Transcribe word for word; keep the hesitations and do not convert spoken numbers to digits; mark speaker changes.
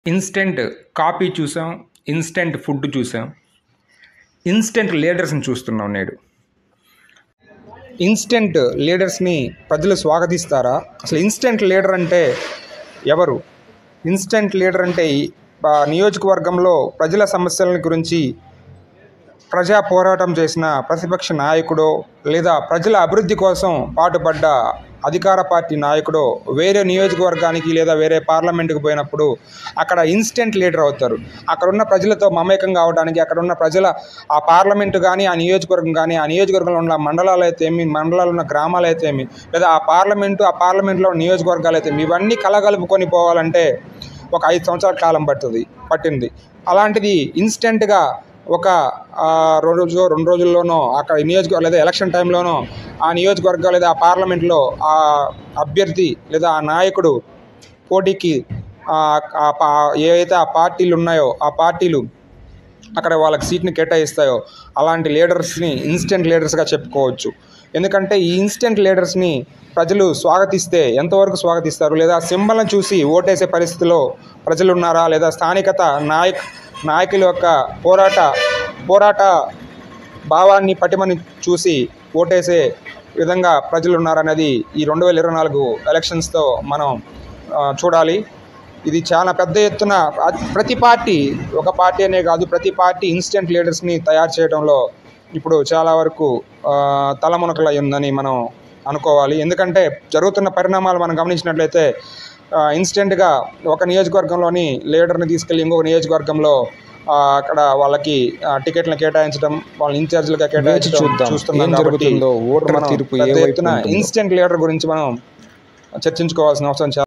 Speaker 1: Instant coffee చూసాం, instant food చూసాం, instant లీడర్స్ని చూస్తున్నాం నేడు. ఇన్స్టెంట్ లీడర్స్ని ప్రజలు స్వాగతిస్తారా? అసలు ఇన్స్టెంట్ లీడర్ అంటే ఎవరు? ఇన్స్టెంట్ లీడర్ అంటే ఆ నియోజకవర్గంలో ప్రజల సమస్యల గురించి ప్రజా పోరాటం చేసిన ప్రతిపక్ష నాయకుడో లేదా ప్రజల అభివృద్ధి కోసం పాటుపడ్డ అధికార పార్టీ నాయకుడో వేరే నియోజకవర్గానికి లేదా వేరే పార్లమెంటుకు పోయినప్పుడు అక్కడ ఇన్స్టెంట్ లీడర్ అవుతారు. అక్కడున్న ప్రజలతో మమేకం కావడానికి, అక్కడున్న ప్రజల ఆ పార్లమెంటు కానీ ఆ నియోజకవర్గం కానీ ఆ నియోజకవర్గంలో ఉన్న మండలాలు అయితే ఏమి, మండలాలు ఉన్న గ్రామాలు అయితే ఏమి, లేదా ఆ పార్లమెంటు ఆ పార్లమెంట్లో నియోజకవర్గాలు అయితే ఇవన్నీ కలగలుపుకొని పోవాలంటే ఒక ఐదు సంవత్సరాల కాలం పడుతుంది పట్టింది. అలాంటిది ఇన్స్టెంట్గా ఒక రెండు రోజులు రెండు రోజుల్లోనో అక్కడ నియోజకవర్గం లేదా ఎలక్షన్ టైంలోనో ఆ నియోజకవర్గం లేదా ఆ పార్లమెంట్లో ఆ అభ్యర్థి లేదా ఆ నాయకుడు పోటీకి ఏవైతే ఆ పార్టీలు ఉన్నాయో ఆ పార్టీలు అక్కడ వాళ్ళకి సీట్ని కేటాయిస్తాయో అలాంటి లీడర్స్ని ఇన్స్టెంట్ లీడర్స్గా చెప్పుకోవచ్చు. ఎందుకంటే ఈ ఇన్స్టెంట్ లీడర్స్ని ప్రజలు స్వాగతిస్తే ఎంతవరకు స్వాగతిస్తారు? లేదా సింబల్ని చూసి ఓటేసే పరిస్థితిలో ప్రజలు ఉన్నారా? లేదా స్థానికత నాయక్ నాయకుల యొక్క పోరాట పోరాట భావాన్ని పటిమని చూసి ఓటేసే విధంగా ప్రజలు ఉన్నారనేది ఈ రెండు వేల ఇరవై నాలుగు ఎలక్షన్స్తో మనం చూడాలి. ఇది చాలా పెద్ద ఎత్తున ప్రతి పార్టీ, ఒక పార్టీ అనే కాదు, ప్రతి పార్టీ ఇన్స్టెంట్ లీడర్స్ని తయారు చేయడంలో ఇప్పుడు చాలా వరకు తలమునకలై ఉందని మనం అనుకోవాలి. ఎందుకంటే జరుగుతున్న పరిణామాలు మనం గమనించినట్లయితే ఇన్స్టెంట్గా ఒక నియోజకవర్గంలోని లీడర్ని తీసుకెళ్ళి ఇంకొక నియోజకవర్గంలో అక్కడ వాళ్ళకి టికెట్లను కేటాయించడం, వాళ్ళని ఇన్ఛార్జీలుగా కేటాయించడం చూస్తున్నాం. కాబట్టి ఇన్స్టెంట్ లీడర్ గురించి మనం చర్చించుకోవాల్సిన అవసరం చాలా